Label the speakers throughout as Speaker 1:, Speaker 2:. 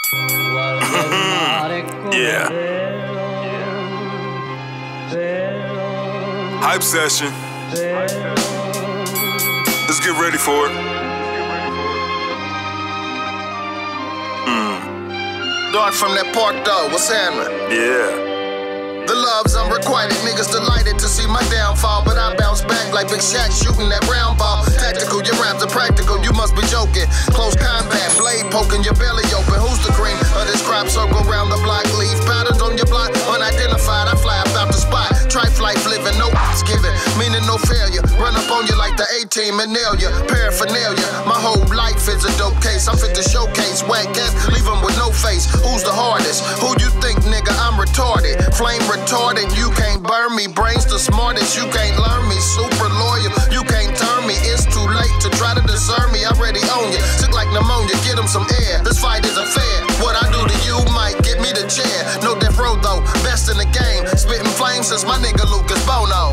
Speaker 1: Yeah. Hype session. Let's get ready for it.
Speaker 2: Dog from that park though, what's happening?
Speaker 1: Yeah.
Speaker 2: The love's unrequited, niggas delighted to see my downfall, but I bounce back like Big Shaq shooting that round ball. Tactical, your rhymes are practical, you must be joking. Close combat, blade poking your belly open. Who's the cream of this crop circle round the block? Leave patterns on your block, unidentified. I fly about the spot. Trife life living, no giving, meaning no failure. Run up on you like the A-team and nail you. Paraphernalia, my whole life is a dope case. I'm fit to showcase, whack cats, leave them with no face. Who's the hardest? Who you think, nigga? I'm retarded. Flame retarded, you can't burn me. Brains the smartest, you can't learn me. Super loyal, you can't turn me. It's too late to try to discern me. I already own you. Sick like pneumonia, get him some air. This fight isn't fair. What I do to you might get me the chair. No death row though, best in the game. Spitting flames since my nigga Lucas Bono.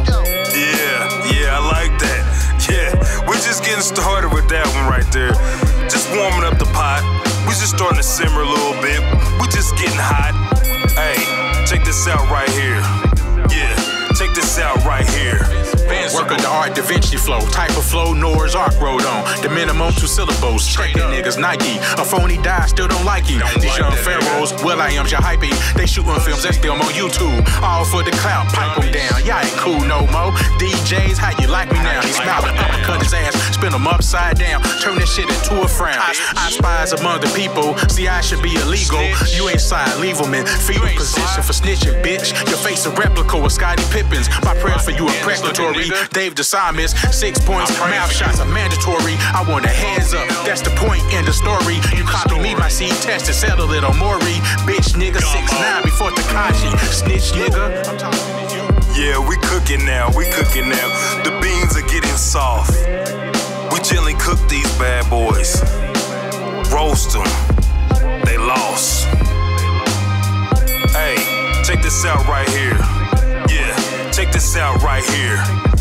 Speaker 1: Yeah, I like that. Yeah, we're just getting started with that one right there. Just warming up the pot. We just starting to simmer a little bit. We just getting hot. Hey, check this out right here. Yeah, check this out right here.
Speaker 3: Work of the art, Da Vinci flow. Type of flow Noah's Ark wrote on. The minimum 2 syllables. Check it, niggas, Nike. A phony die, still don't like you. These young pharaohs, Will I Am's your hypey. They shooting films, that's them on YouTube. All for the clout, pipe them down. Y'all ain't cool no more. DJs, how you like me now? He smiling, uppercut his ass, spin him upside down. Turn this shit into a frown. I spies among the people. See, I should be illegal. You ain't side, leave them in fetal position for snitching, bitch. Your face a replica of Scottie Pippins. My prayers for you are precatory. Dave DeSimis, 6 points, mouth shots are mandatory. I want the hands up, that's the point in the story. You copy me, my seed test and settle it on Maury. Bitch nigga, 6'9" before Takashi. Snitch nigga, I'm talking to you.
Speaker 1: Yeah, we cooking now, we cooking now. The beans are getting soft. We gently cook these bad boys. Roast them, they lost. Hey, check this out right here. Yeah, check this out right here.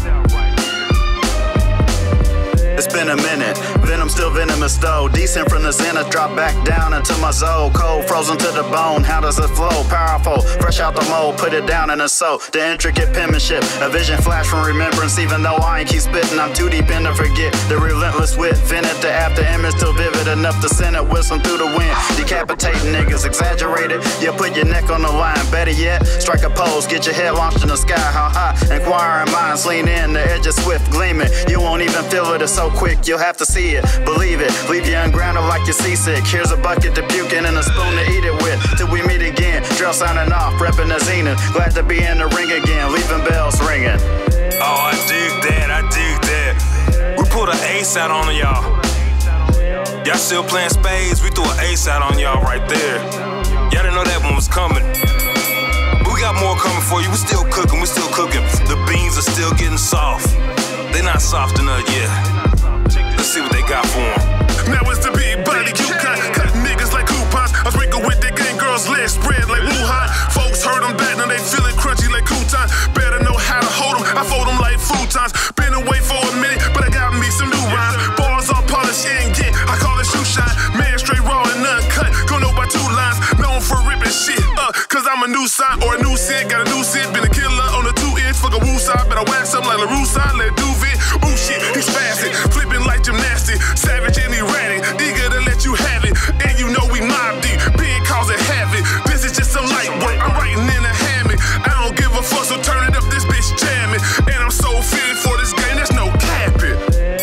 Speaker 4: It's been a minute, venom still venomous though. Decent from the zenith, drop back down into my soul. Cold, frozen to the bone, how does it flow? Powerful, fresh out the mold, put it down in the soul. The intricate penmanship, a vision flash from remembrance. Even though I ain't keep spitting, I'm too deep in to forget. The relentless wit, vented the after image, still vivid enough to send it whistling through the wind. Decapitating niggas, exaggerated, you put your neck on the line. Better yet, strike a pose, get your head launched in the sky. How high, inquiring minds lean in, the edge is swift gleaming. You won't even feel it, it's so quick, you'll have to see it, believe it. Leave you ungrounded like you're seasick. Here's a bucket to puke in and a spoon to eat it with. Till we meet again, drill signing off, repping the zenith. Glad to be in the ring again, leaving bells ringing.
Speaker 1: Oh, I dig that, I dig that. We put an ace out on y'all. Y'all still playing spades, we threw an ace out on y'all right there. Y'all didn't know that one was coming. But we got more coming for you, we still cooking, we still cooking. The beans are still getting soft. They not soft enough yet. Let's see what they got for them.
Speaker 5: Now it's the big body Yukon, cutting niggas like coupons. I sprinkle with that gang girls' legs spread like Wuhan. Folks heard them back, now they feeling crunchy like croutons. Better know how to hold them, I fold them like futons. Been away for a minute, but I got me some new rhymes. Bars all polished and get, I call it shoe shine. Man straight raw and uncut, go know by 2 lines. Known for ripping shit up, cause I'm a new sign or a new set. Got a new set, been a killer on the 2-inch. Fuck a woo side, but I wax up like LaRue side, let Duvet. Ooh shit, he's spastic, flipping like gymnastics. Savage and erratic, eager to let you have it. And you know we mob deep, big causing havoc. This is just some light work, I'm writing in a hammock. I don't give a fuck, so turn it up, this bitch jamming. And I'm so fitted for this game, there's no capping.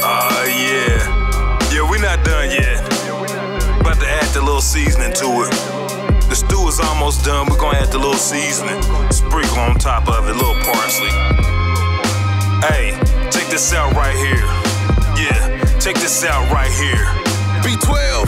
Speaker 1: Yeah, we not done yet. About to add the little seasoning to it. The stew is almost done, we're gonna add the little seasoning. Sprinkle on top of it, little parsley. Hey, check this out right here. Yeah, check this out right here.
Speaker 6: B12.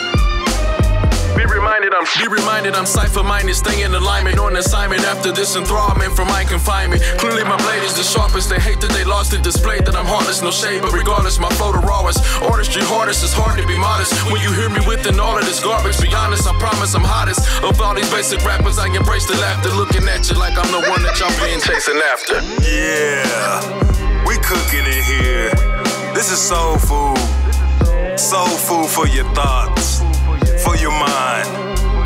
Speaker 6: Be reminded I'm cipher-minded, stay in alignment, on assignment after this enthrallment from my confinement. Clearly my blade is the sharpest, they hate that they lost it, displayed that I'm heartless, no shade, but regardless, my flow the rawest. Artistry hardest, it's hard to be modest. When you hear me within all of this garbage, be honest, I promise I'm hottest. Of all these basic rappers, I embrace the laughter, looking at you like I'm the one that y'all been chasing after.
Speaker 1: Yeah, we cooking it here. This is soul food. Soul food for your thoughts, for your mind.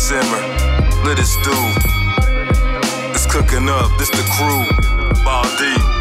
Speaker 1: simmer, let it stew. It's cooking up, this the crew, Ball D.